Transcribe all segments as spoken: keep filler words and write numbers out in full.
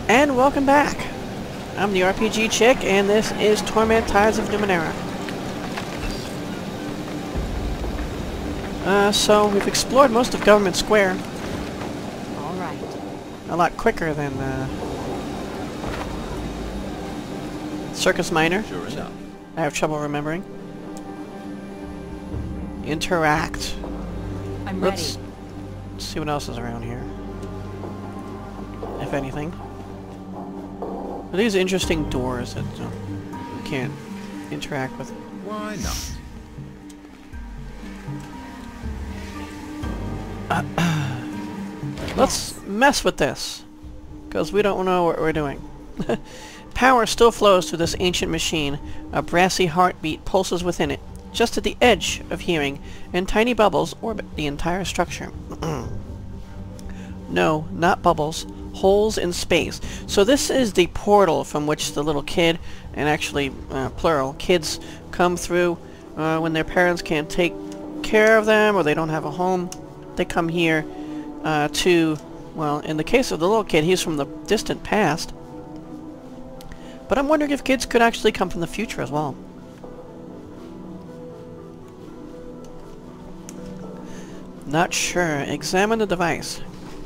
And welcome back! I'm the R P G Chick, and this is Torment Tides of Numenera. Uh, so, we've explored most of Government Square. Alright. A lot quicker than, uh... Circus Minor. Sure enough. I have trouble remembering. Interact. I'm Let's ready. see what else is around here. If anything. Are these interesting doors that uh, you can't interact with? Why not? Let's mess with this, because we don't know what we're doing. Power still flows through this ancient machine. A brassy heartbeat pulses within it, just at the edge of hearing, and tiny bubbles orbit the entire structure. No, not bubbles. Holes in space. So this is the portal from which the little kid, and actually, uh, plural, kids come through uh, when their parents can't take care of them or they don't have a home. They come here uh, to, well, in the case of the little kid, he's from the distant past. But I'm wondering if kids could actually come from the future as well. Not sure. Examine the device.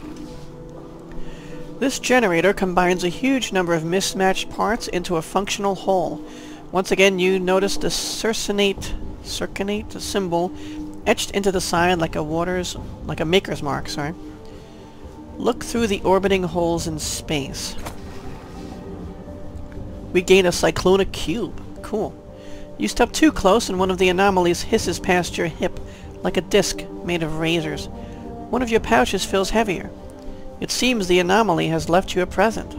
This generator combines a huge number of mismatched parts into a functional whole. Once again, you notice the circinate, circinate symbol etched into the side like a water's, like a maker's mark. Sorry. Look through the orbiting holes in space. We gain a cyclonic cube. Cool. You step too close, and one of the anomalies hisses past your hip like a disc made of razors. One of your pouches feels heavier. It seems the anomaly has left you a present.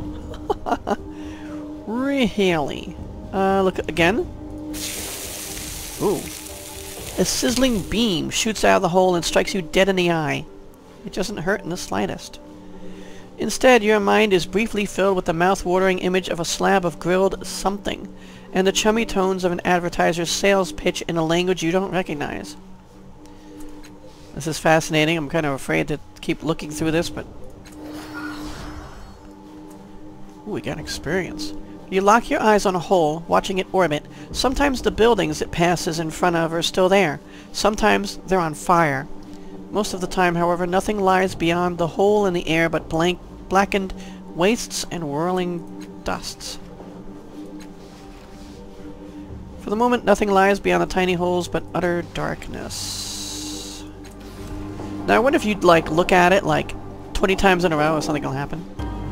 Really? Uh, look again? Ooh. A sizzling beam shoots out of the hole and strikes you dead in the eye. It doesn't hurt in the slightest. Instead, your mind is briefly filled with the mouth-watering image of a slab of grilled something, and the chummy tones of an advertiser's sales pitch in a language you don't recognize. This is fascinating. I'm kind of afraid to keep looking through this, but... Ooh, we got experience. You lock your eyes on a hole, watching it orbit. Sometimes the buildings it passes in front of are still there. Sometimes they're on fire. Most of the time, however, nothing lies beyond the hole in the air but blank, blackened wastes and whirling dusts. For the moment, nothing lies beyond the tiny holes but utter darkness. Now, I wonder if you'd, like, look at it, like, twenty times in a row if something will happen.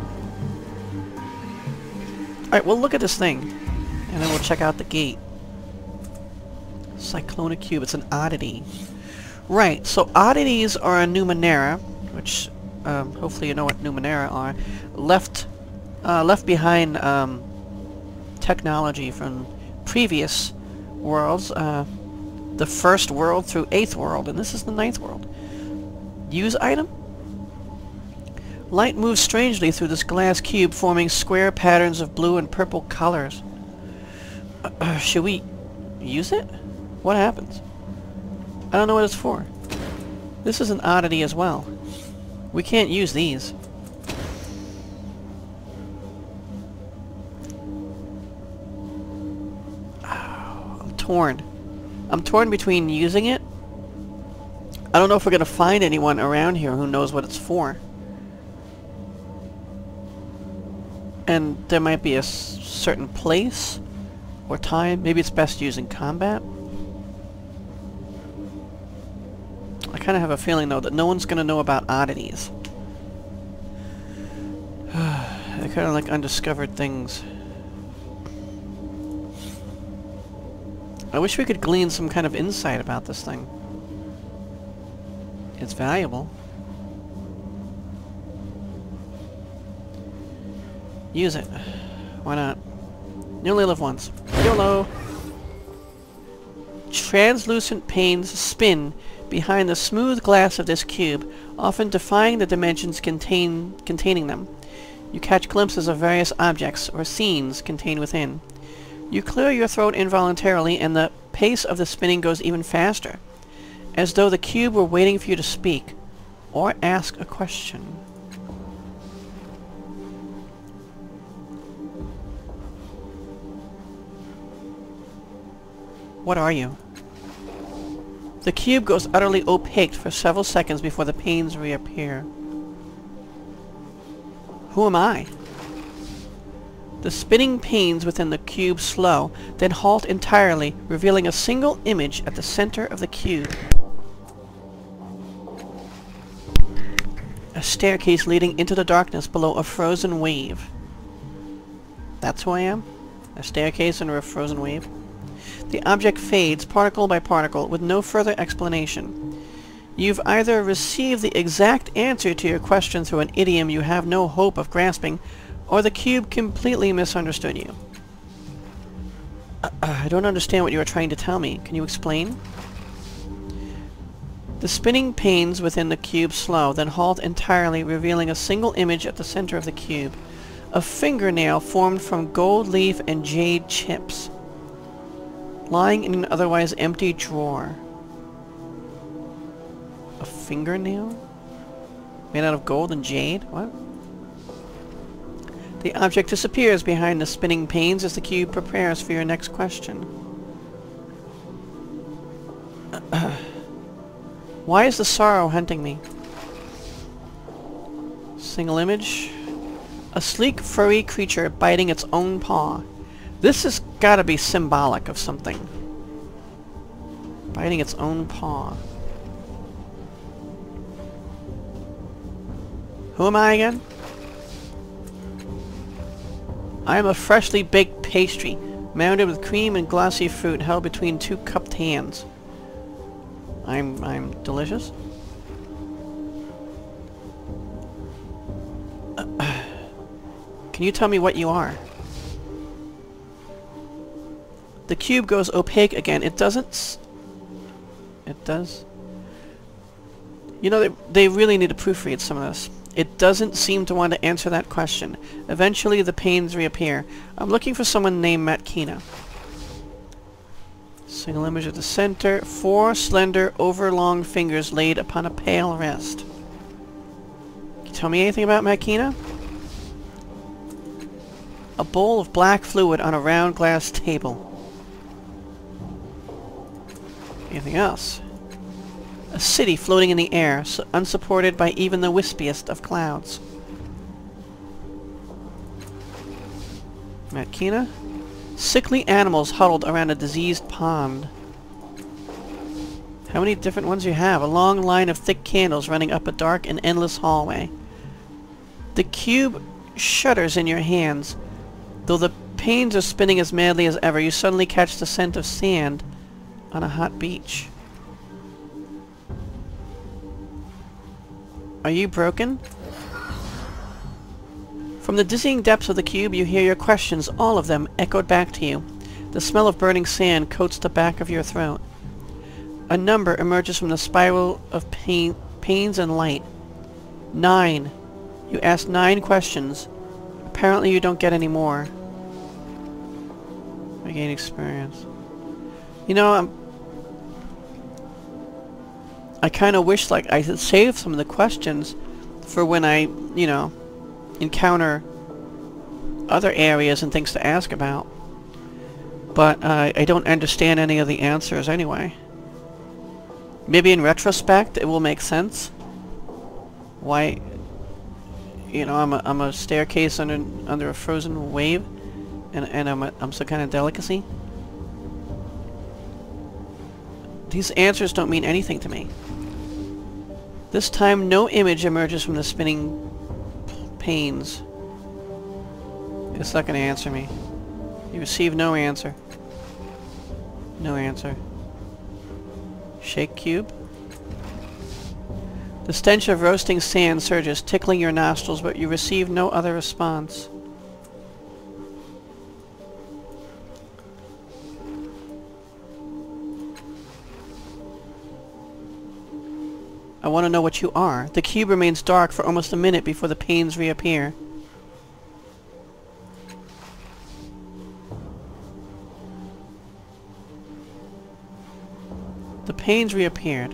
Alright, we'll look at this thing, and then we'll check out the gate. Cyclonic cube, it's an oddity. Right, so oddities are a Numenera, which, um, hopefully you know what Numenera are, left, uh, left behind, um, technology from previous worlds, uh, the first world through eighth world, and this is the ninth world. Use item? Light moves strangely through this glass cube, forming square patterns of blue and purple colors. Uh, uh, should we use it? What happens? I don't know what it's for. This is an oddity as well. We can't use these. Oh, I'm torn. I'm torn between using it. I don't know if we're going to find anyone around here who knows what it's for. And there might be a s certain place or time. Maybe it's best used in combat. I kind of have a feeling, though, that no one's going to know about oddities. They're kind of like undiscovered things. I wish we could glean some kind of insight about this thing. It's valuable. Use it. Why not? You only live once. YOLO! Translucent panes spin behind the smooth glass of this cube, often defying the dimensions contain, containing them. You catch glimpses of various objects or scenes contained within. You clear your throat involuntarily, and the pace of the spinning goes even faster, as though the cube were waiting for you to speak or ask a question. What are you? The cube goes utterly opaque for several seconds before the panes reappear. Who am I? The spinning panes within the cube slow, then halt entirely, revealing a single image at the center of the cube. A staircase leading into the darkness below a frozen wave. That's who I am? A staircase under a frozen wave? The object fades, particle by particle, with no further explanation. You've either received the exact answer to your question through an idiom you have no hope of grasping, or the cube completely misunderstood you. Uh, I don't understand what you are trying to tell me. Can you explain? The spinning panes within the cube slow, then halt entirely, revealing a single image at the center of the cube. A fingernail formed from gold leaf and jade chips, lying in an otherwise empty drawer. A fingernail? Made out of gold and jade? What? The object disappears behind the spinning panes as the cube prepares for your next question. Uh, why is the sorrow hunting me? Single image. A sleek, furry creature biting its own paw. This has got to be symbolic of something. Biting its own paw. Who am I again? I am a freshly baked pastry, mounted with cream and glossy fruit held between two cupped hands. I'm... I'm delicious? Uh, can you tell me what you are? The cube goes opaque again. It doesn't... S it does? You know, they, they really need to proofread some of this. It doesn't seem to want to answer that question. Eventually, the panes reappear. I'm looking for someone named Matkina. Single image at the center. Four slender, overlong fingers laid upon a pale wrist. Can you tell me anything about Matkina? A bowl of black fluid on a round glass table. Anything else? A city floating in the air, so unsupported by even the wispiest of clouds. Matkina? Sickly animals huddled around a diseased pond. How many different ones do you have? A long line of thick candles running up a dark and endless hallway. The cube shudders in your hands. Though the panes are spinning as madly as ever, you suddenly catch the scent of sand on a hot beach. Are you broken? From the dizzying depths of the cube, you hear your questions, all of them, echoed back to you. The smell of burning sand coats the back of your throat. A number emerges from the spiral of pain, pains and light. Nine. You ask nine questions. Apparently you don't get any more. I gain experience. You know, I'm... I kind of wish, like, I had saved some of the questions for when I, you know, encounter other areas and things to ask about. But uh, I don't understand any of the answers anyway. Maybe in retrospect it will make sense. Why, you know, I'm a, I'm a staircase under under a frozen wave, and and I'm a, I'm some kind of delicacy. These answers don't mean anything to me. This time, no image emerges from the spinning panes. It's not going to answer me. You receive no answer. No answer. Shake cube. The stench of roasting sand surges, tickling your nostrils, but you receive no other response. I want to know what you are. The cube remains dark for almost a minute before the panes reappear. The panes reappeared.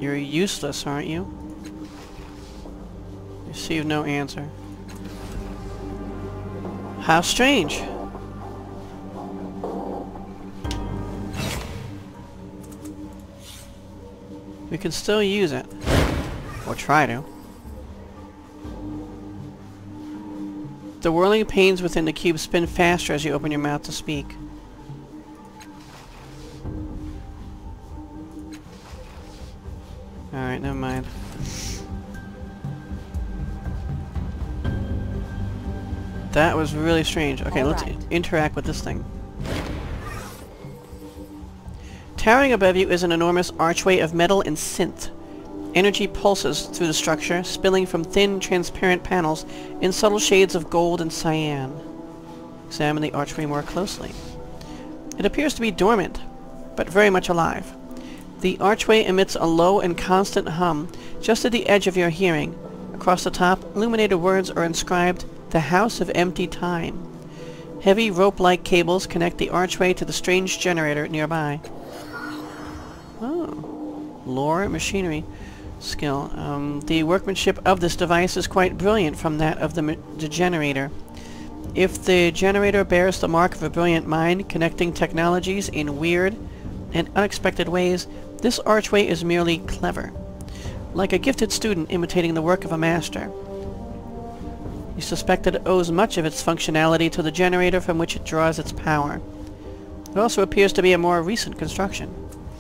You're useless, aren't you? Receive no answer. How strange. We can still use it. Or try to. The whirling panes within the cube spin faster as you open your mouth to speak. Alright, never mind. That was really strange. Okay, All let's right. interact with this thing. Towering above you is an enormous archway of metal and synth. Energy pulses through the structure, spilling from thin, transparent panels in subtle shades of gold and cyan. Examine the archway more closely. It appears to be dormant, but very much alive. The archway emits a low and constant hum just at the edge of your hearing. Across the top, illuminated words are inscribed, "The House of Empty Time." Heavy rope-like cables connect the archway to the strange generator nearby. Oh. Lore machinery skill. Um, the workmanship of this device is quite brilliant from that of the, the generator. If the generator bears the mark of a brilliant mind connecting technologies in weird and unexpected ways, this archway is merely clever. Like a gifted student imitating the work of a master. You suspect that it owes much of its functionality to the generator from which it draws its power. It also appears to be a more recent construction.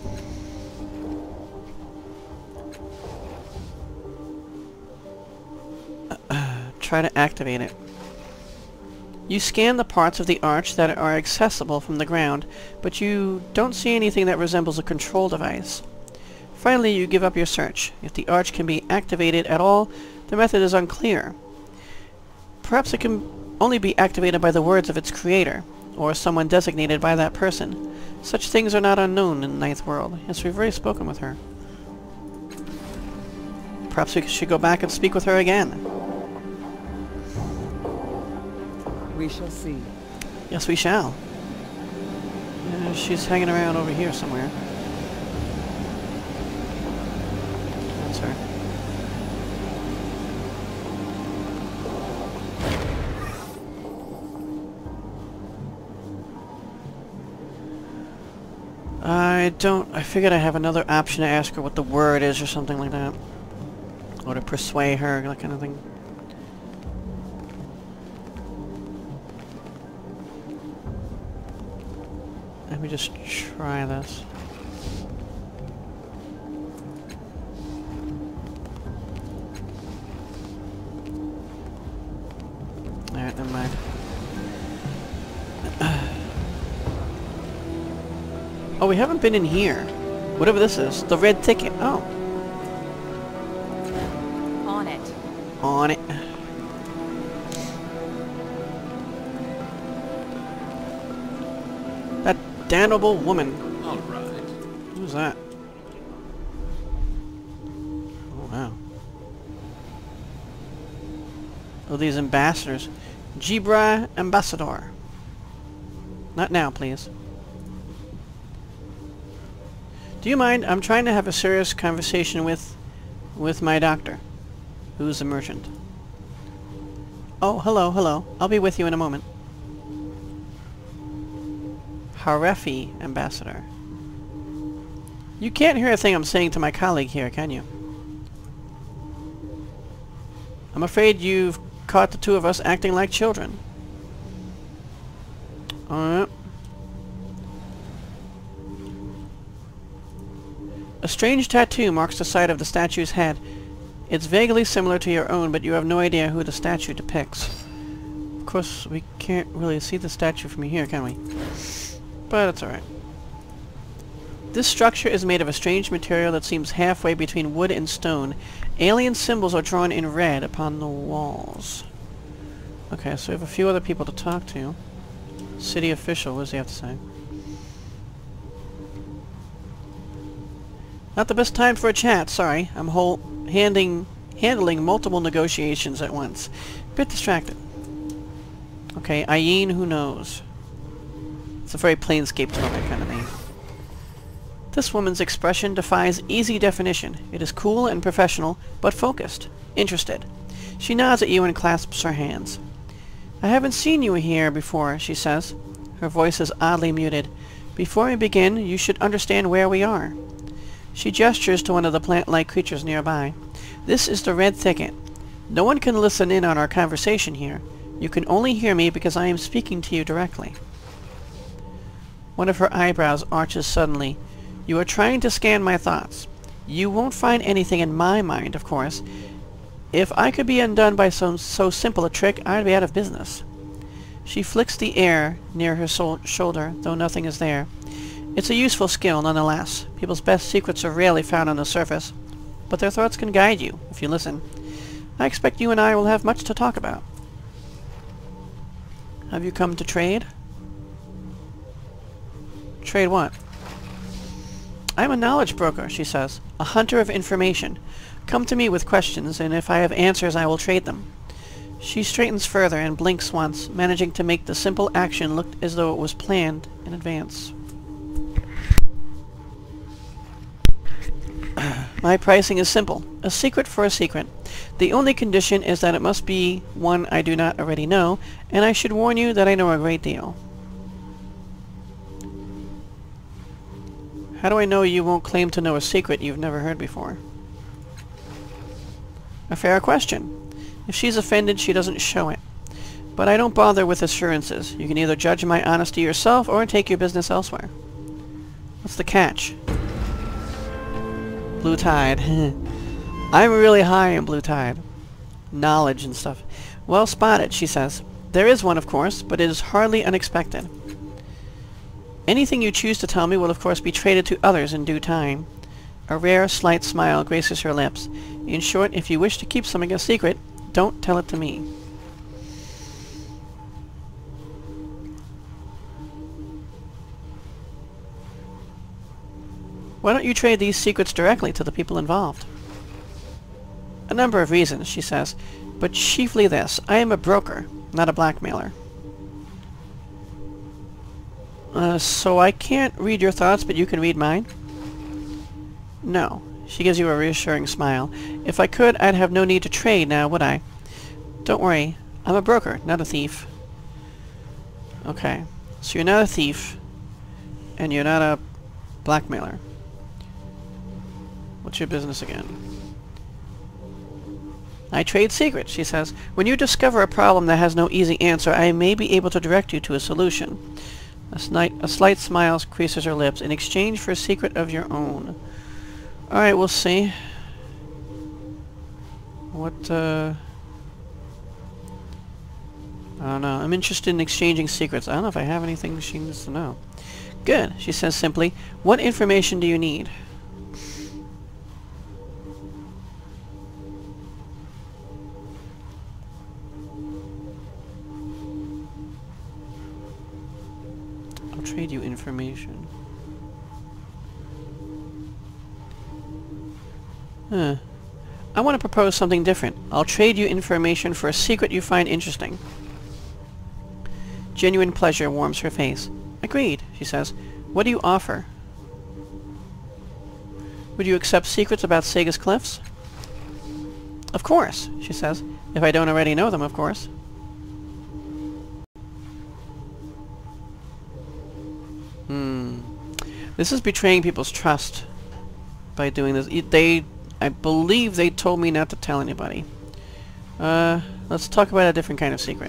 Try to activate it. You scan the parts of the arch that are accessible from the ground, but you don't see anything that resembles a control device. Finally, you give up your search. If the arch can be activated at all, the method is unclear. Perhaps it can only be activated by the words of its creator, or someone designated by that person. Such things are not unknown in the Ninth World. Yes, we've already spoken with her. Perhaps we should go back and speak with her again. We shall see. Yes, we shall. Uh, she's hanging around over here somewhere. That's her. I don't... I figured I have another option to ask her what the word is or something like that. Or to persuade her, that kind of thing. Let me just try this. Alright, never mind. Oh, we haven't been in here. Whatever this is. The red ticket. Oh. On it. On it. That damnable woman. All right. Who's that? Oh, wow. Oh, these ambassadors. Gibra Ambassador. Not now, please. Do you mind? I'm trying to have a serious conversation with... with my doctor. Who's a merchant. Oh, hello, hello. I'll be with you in a moment. Harefi Ambassador. You can't hear a thing I'm saying to my colleague here, can you? I'm afraid you've caught the two of us acting like children. Alright. A strange tattoo marks the side of the statue's head. It's vaguely similar to your own, but you have no idea who the statue depicts. Of course, we can't really see the statue from here, can we? But it's alright. This structure is made of a strange material that seems halfway between wood and stone. Alien symbols are drawn in red upon the walls. Okay, so we have a few other people to talk to. City official, what does he have to say? Not the best time for a chat, sorry. I'm whole handing handling multiple negotiations at once. Bit distracted. Okay, Iyene, who knows? It's a very Planescape Torment kind of name. This woman's expression defies easy definition. It is cool and professional, but focused. Interested. She nods at you and clasps her hands. I haven't seen you here before, she says. Her voice is oddly muted. Before we begin, you should understand where we are. She gestures to one of the plant-like creatures nearby. This is the Red Thicket. No one can listen in on our conversation here. You can only hear me because I am speaking to you directly. One of her eyebrows arches suddenly. You are trying to scan my thoughts. You won't find anything in my mind, of course. If I could be undone by so, so simple a trick, I'd be out of business. She flicks the air near her so shoulder, though nothing is there. It's a useful skill, nonetheless. People's best secrets are rarely found on the surface, but their thoughts can guide you, if you listen. I expect you and I will have much to talk about. Have you come to trade? Trade what? I'm a knowledge broker, she says. A hunter of information. Come to me with questions, and if I have answers, I will trade them. She straightens further and blinks once, managing to make the simple action look as though it was planned in advance. My pricing is simple. A secret for a secret. The only condition is that it must be one I do not already know, and I should warn you that I know a great deal. How do I know you won't claim to know a secret you've never heard before? A fair question. If she's offended, she doesn't show it. But I don't bother with assurances. You can either judge my honesty yourself or take your business elsewhere. What's the catch? Blue tide. I'm really high in blue tide. Knowledge and stuff. Well spotted, she says. There is one, of course, but it is hardly unexpected. Anything you choose to tell me will of course be traded to others in due time. A rare, slight smile graces her lips. In short, if you wish to keep something a secret, don't tell it to me. Why don't you trade these secrets directly to the people involved? A number of reasons, she says, but chiefly this. I am a broker, not a blackmailer. Uh, so I can't read your thoughts, but you can read mine? No. She gives you a reassuring smile. If I could, I'd have no need to trade now, would I? Don't worry. I'm a broker, not a thief. Okay. So you're not a thief, and you're not a blackmailer. What's your business again? I trade secrets, she says. When you discover a problem that has no easy answer, I may be able to direct you to a solution. A, slight, a slight smile creases her lips, in exchange for a secret of your own. Alright, we'll see. What, uh... I don't know. I'm interested in exchanging secrets. I don't know if I have anything she needs to know. Good, she says simply. What information do you need? I'll trade you information. Huh. I want to propose something different. I'll trade you information for a secret you find interesting. Genuine pleasure warms her face. Agreed, she says. What do you offer? Would you accept secrets about Sega's cliffs? Of course, she says. If I don't already know them, of course. Hmm. This is betraying people's trust by doing this. They... I believe they told me not to tell anybody. Uh, let's talk about a different kind of secret.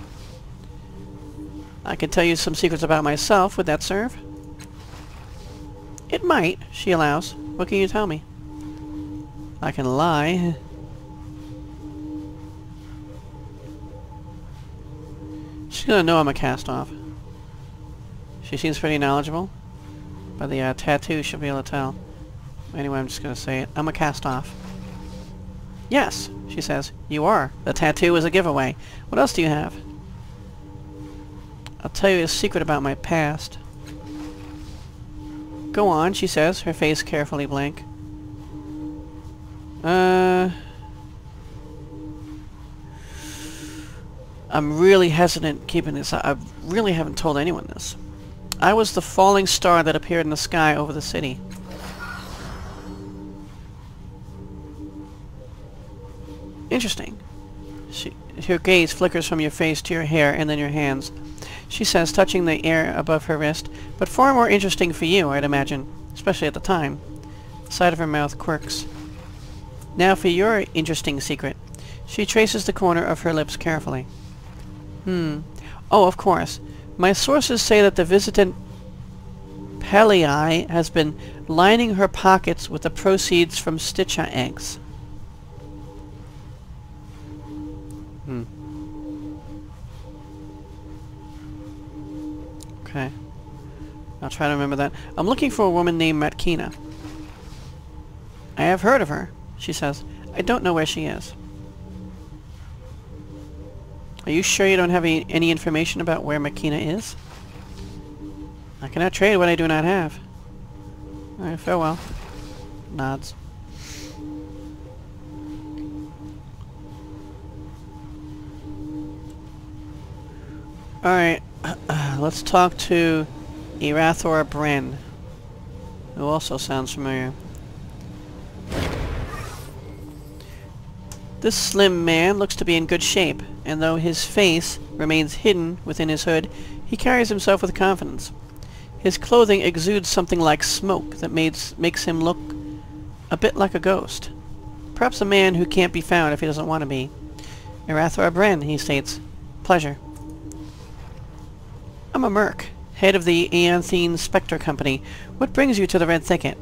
I can tell you some secrets about myself. Would that serve? It might, she allows. What can you tell me? I can lie. She's gonna know I'm a cast-off. She seems pretty knowledgeable. By the uh, tattoo, she'll be able to tell. Anyway, I'm just going to say it. I'm a cast-off. Yes, she says. You are. The tattoo is a giveaway. What else do you have? I'll tell you a secret about my past. Go on, she says, her face carefully blank. Uh... I'm really hesitant keeping this. I, I really haven't told anyone this. I was the falling star that appeared in the sky over the city. Interesting. She, her gaze flickers from your face to your hair and then your hands. She says, touching the air above her wrist, but far more interesting for you, I'd imagine, especially at the time. The side of her mouth quirks. Now for your interesting secret. She traces the corner of her lips carefully. Hmm. Oh, of course. My sources say that the visitant Pelei has been lining her pockets with the proceeds from Stitcha eggs. Hmm. Okay. I'll try to remember that. I'm looking for a woman named Matkina. I have heard of her, she says. I don't know where she is. Are you sure you don't have any, any information about where Matkina is? I cannot trade what I do not have. Alright, farewell. Nods. Alright, let's talk to Irathor Brenn, who also sounds familiar. This slim man looks to be in good shape, and though his face remains hidden within his hood, he carries himself with confidence. His clothing exudes something like smoke that makes, makes him look a bit like a ghost. Perhaps a man who can't be found if he doesn't want to be. Irathor Brenn, he states. Pleasure. I'm a merc, head of the Iyene Spectre Company. What brings you to the Red Thicket?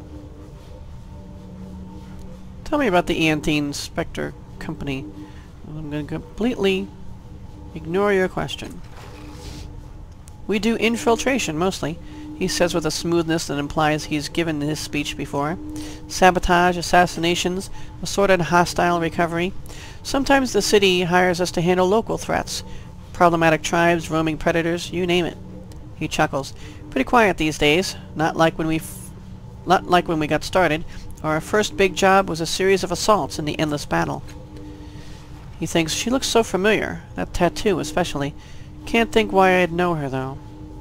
Tell me about the Iyene Spectre Company. I'm going to completely ignore your question. We do infiltration, mostly, he says with a smoothness that implies he's given his speech before. Sabotage, assassinations, assorted hostile recovery. Sometimes the city hires us to handle local threats. Problematic tribes, roaming predators, you name it. He chuckles. Pretty quiet these days. Not like when we f not like when we got started. Our first big job was a series of assaults in the endless battle. He thinks, she looks so familiar. That tattoo, especially. Can't think why I'd know her, though.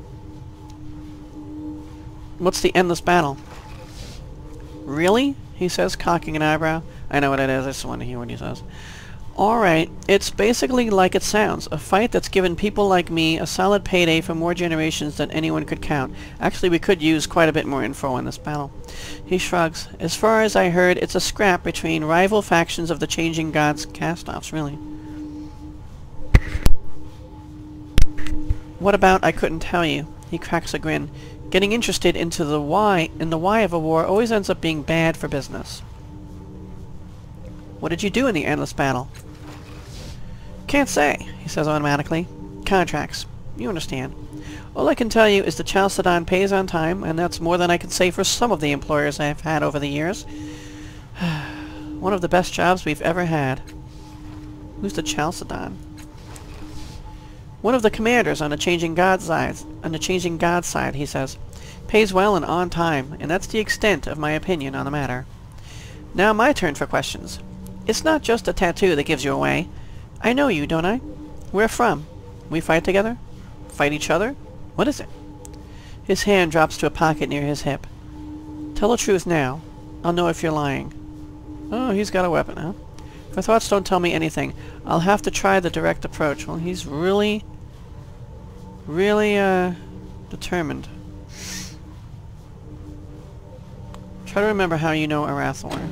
What's the endless battle? Really? He says, cocking an eyebrow. I know what it is. I just want to hear what he says. Alright, it's basically like it sounds. A fight that's given people like me a solid payday for more generations than anyone could count. Actually, we could use quite a bit more info on this battle. He shrugs. As far as I heard, it's a scrap between rival factions of the Changing Gods cast-offs, really. What about I couldn't tell you? He cracks a grin. Getting interested into the why in the why of a war always ends up being bad for business. What did you do in the endless battle? Can't say, he says automatically. Contracts. You understand. All I can tell you is the Chalcedon pays on time, and that's more than I can say for some of the employers I've had over the years. One of the best jobs we've ever had. Who's the Chalcedon? One of the commanders on the Changing God's side, on the Changing God's side, he says. Pays well and on time, and that's the extent of my opinion on the matter. Now my turn for questions. It's not just a tattoo that gives you away. I know you, don't I? Where from? We fight together? Fight each other? What is it? His hand drops to a pocket near his hip. Tell the truth now. I'll know if you're lying. Oh, he's got a weapon, huh? Her thoughts don't tell me anything. I'll have to try the direct approach. Well, he's really, really, uh, determined. Try to remember how you know Irathor.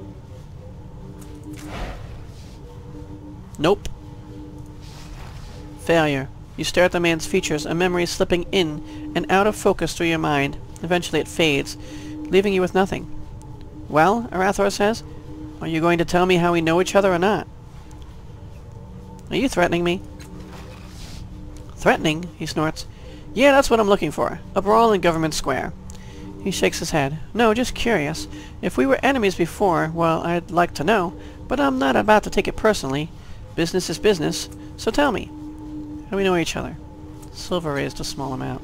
Nope. Failure. You stare at the man's features, a memory slipping in and out of focus through your mind. Eventually it fades, leaving you with nothing. Well, Irathor says, are you going to tell me how we know each other or not? Are you threatening me? Threatening? He snorts. Yeah, that's what I'm looking for. A brawl in Government Square. He shakes his head. No, just curious. If we were enemies before, well, I'd like to know, but I'm not about to take it personally. Business is business, so tell me. How do we know each other? Silver raised a small amount.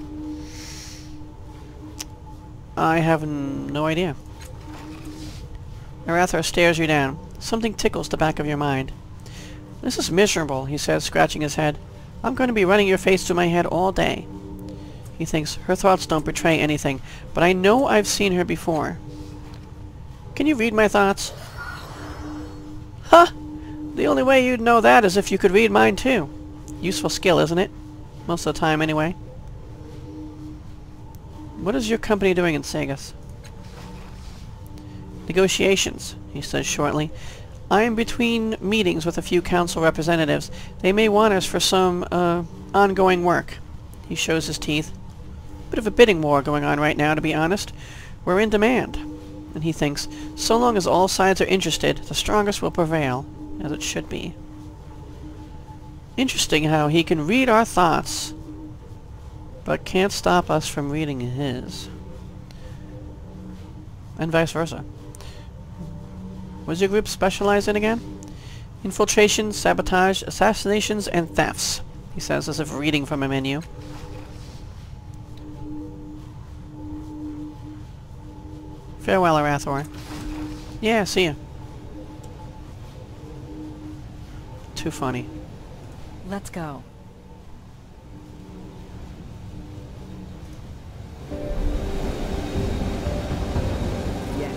I have n no idea. Irathor stares you down. Something tickles the back of your mind. This is miserable, he says, scratching his head. I'm going to be running your face through my head all day. He thinks, her thoughts don't betray anything, but I know I've seen her before. Can you read my thoughts? Huh! The only way you'd know that is if you could read mine too. Useful skill, isn't it? Most of the time, anyway. What is your company doing in Sagus? Negotiations, he says shortly. I am between meetings with a few council representatives. They may want us for some, uh, ongoing work. He shows his teeth. Bit of a bidding war going on right now, to be honest. We're in demand. And he thinks, so long as all sides are interested, the strongest will prevail, as it should be. Interesting how he can read our thoughts, but can't stop us from reading his. And vice versa. What does your group specialize in again? Infiltration, sabotage, assassinations, and thefts, he says, as if reading from a menu. Farewell, Irathor. Yeah, see ya. Too funny. Let's go. Yes.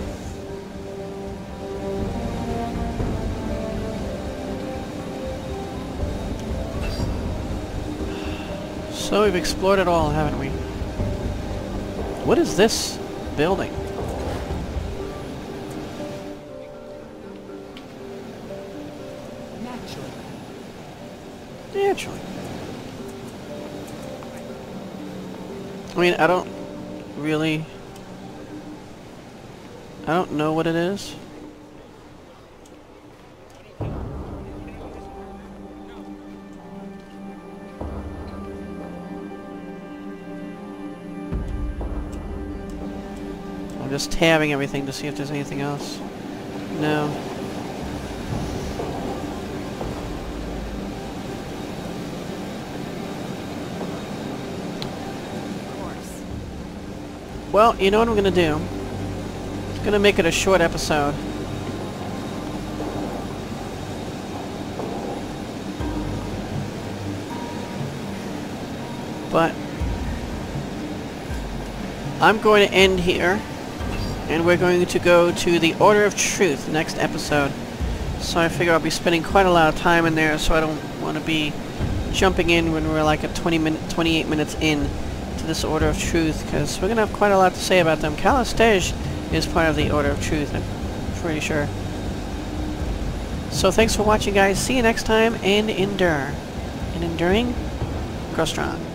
So we've explored it all, haven't we? What is this building? Naturally. Naturally. I mean, I don't really... I don't know what it is. I'm just tabbing everything to see if there's anything else. No. Of course. Well, you know what I'm gonna do? I'm gonna make it a short episode. But I'm going to end here, and we're going to go to the Order of Truth next episode. So I figure I'll be spending quite a lot of time in there, so I don't want to be jumping in when we're like at twenty minute, twenty-eight minutes in to this Order of Truth, because we're going to have quite a lot to say about them. Calistege is part of the Order of Truth, I'm pretty sure. So thanks for watching, guys. See you next time, and endure. And enduring, grow strong.